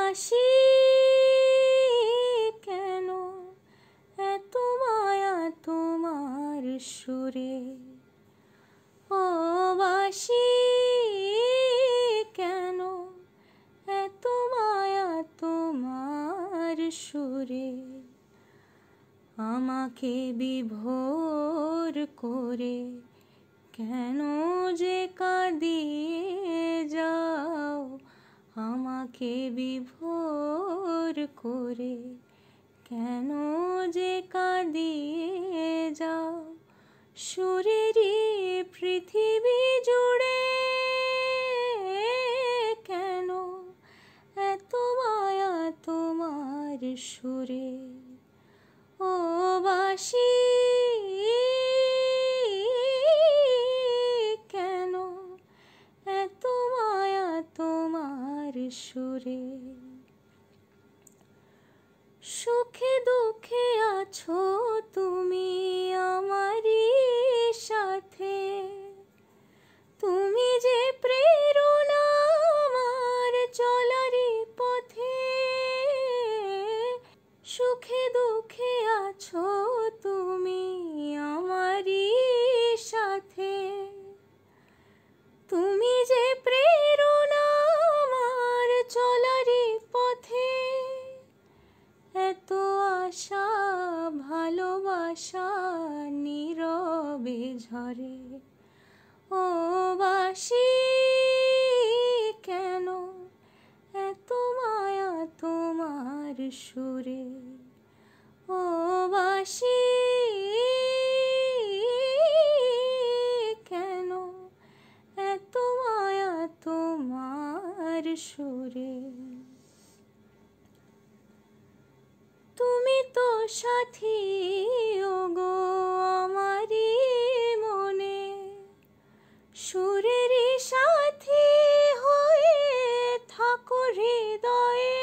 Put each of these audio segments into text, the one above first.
বাসি কেন এত মায়া তোমার সুরে, ও বাসি কেন এত মায়া তোমার সুরে। আমাকে বিভোর করে কেন যে কাঁদিয়ে যাও, আমাকে বিভোর করে কেন যে কাঁদিয়ে যাও। সুরেরই পৃথিবী জুড়ে কেন এত মায়া তোমার সুরে, ও বাসি কেন এত মায়া তোমার সুরে। সুখে দুঃখে আছো তুমি আমারই সাথে, তুমি যে প্রেরণা আমার চলারই পথে। সুখে দুঃখে আছো তুমি আমারই সাথে, তুমি যে প্রেরণা আমার চলারই পথে। এত আশা ভালোবাসা নীরবে ঝরে, ও বাসি কেন এত মায়া তোমার সুরে, ও বাসি কেন এত মায়া তোমার সুরে। তুমি তো সাথী ওগো আমারই মনে, সুরেরই সাথী হয়ে থাকো হৃদয়ে।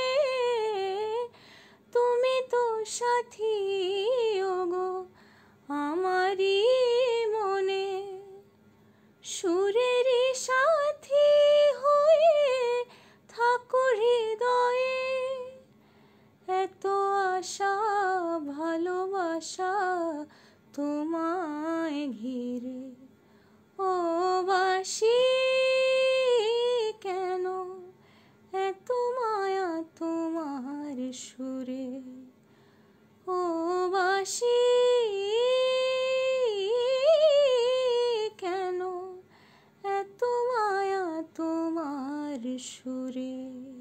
তুমি তো সাথী ওগো আমারই মনে, সুরেরই সাথী হয়ে থাকো হৃদয়ে। এত আশা ভালোবাসা তোমায় ঘিরে, ও বাসি কেন এত মায়া তোমার সুরে, ও বাসি কেন এত মায়া তোমার সুরে।